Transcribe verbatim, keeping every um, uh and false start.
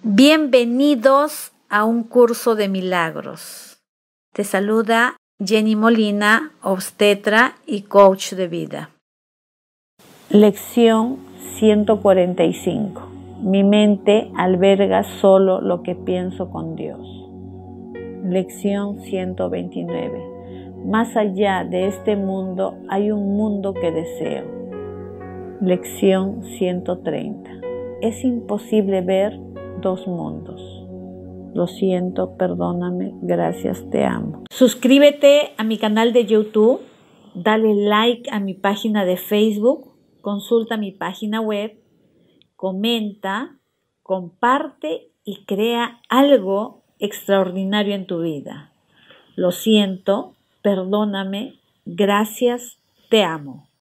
Bienvenidos a un curso de milagros. Te saluda Jenny Molina, obstetra y coach de vida. Lección ciento cuarenta y cinco. Mi mente alberga solo lo que pienso con Dios. Lección ciento veintinueve. Más allá de este mundo hay un mundo que deseo. Lección ciento treinta. Es imposible ver dos mundos. Lo siento, perdóname, gracias, te amo. Suscríbete a mi canal de YouTube, dale like a mi página de Facebook, consulta mi página web, comenta, comparte y crea algo extraordinario en tu vida. Lo siento, perdóname, gracias, te amo.